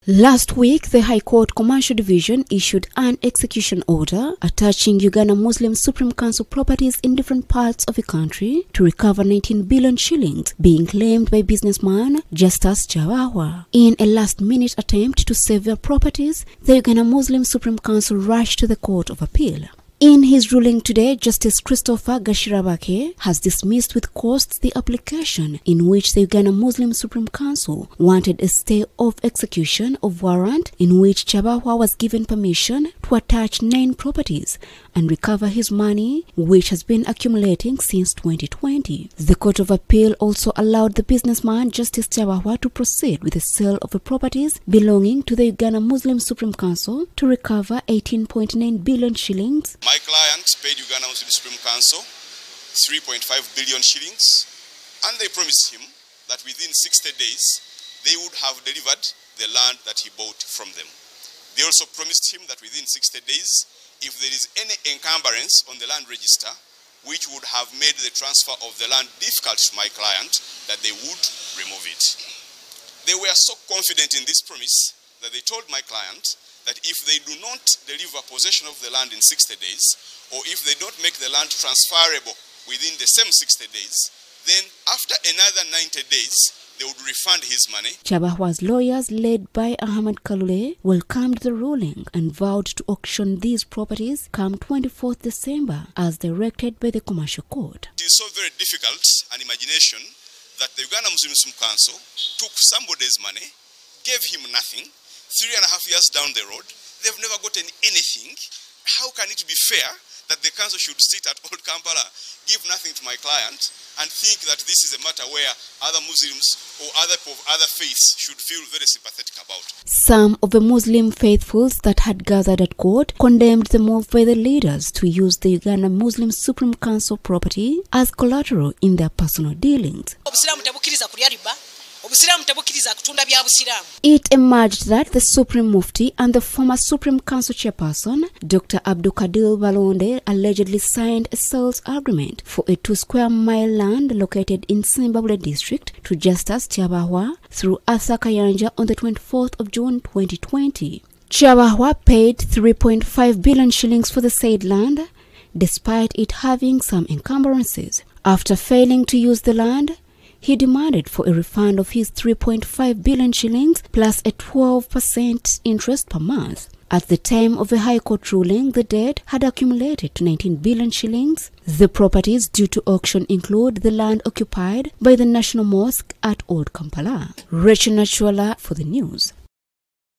Last week, the High Court Commercial Division issued an execution order attaching Uganda Muslim Supreme Council properties in different parts of the country to recover 19 billion shillings being claimed by businessman Justus Kyabaahwa. In a last-minute attempt to save their properties, the Uganda Muslim Supreme Council rushed to the Court of Appeal. In his ruling today, Justice Christopher Gashirabake has dismissed with costs the application in which the Uganda Muslim Supreme Council wanted a stay of execution of warrant in which Kyabaahwa was given permission to attach 9 properties and recover his money, which has been accumulating since 2020. The Court of Appeal also allowed the businessman Justice Kyabaahwa to proceed with the sale of the properties belonging to the Uganda Muslim Supreme Council to recover 18.9 billion shillings. My clients paid Uganda Muslim Supreme Council 3.5 billion shillings, and they promised him that within 60 days they would have delivered the land that he bought from them. They also promised him that within 60 days, if there is any encumbrance on the land register which would have made the transfer of the land difficult to my client, that they would remove it. They were so confident in this promise that they told my client that if they do not deliver possession of the land in 60 days, or if they don't make the land transferable within the same 60 days, then after another 90 days, they would refund his money. Kyabaahwa's lawyers, led by Ahmad Kalule, welcomed the ruling and vowed to auction these properties come 24th December as directed by the Commercial Court. It is so very difficult an imagination that the Uganda Muslim Council took somebody's money, gave him nothing. 3.5 years down the road, they've never gotten anything. How can it be fair that the council should sit at Old Kampala, give nothing to my client, and think that this is a matter where other Muslims or other faiths should feel very sympathetic about? Some of the Muslim faithfuls that had gathered at court condemned the move by the leaders to use the Uganda Muslim Supreme Council property as collateral in their personal dealings. It emerged that the Supreme Mufti and the former Supreme Council chairperson, Dr. Abdul Kadir Balonde, allegedly signed a sales agreement for a 2 square mile land located in Simbabwe district to Justus Kyabaahwa through Arthur Kayanja on the 24th of June 2020. Kyabaahwa paid 3.5 billion shillings for the said land, despite it having some encumbrances. After failing to use the land, he demanded for a refund of his 3.5 billion shillings plus a 12% interest per month. At the time of the High Court ruling, the debt had accumulated to 19 billion shillings. The properties due to auction include the land occupied by the National Mosque at Old Kampala. Rachel Nachwala for the news.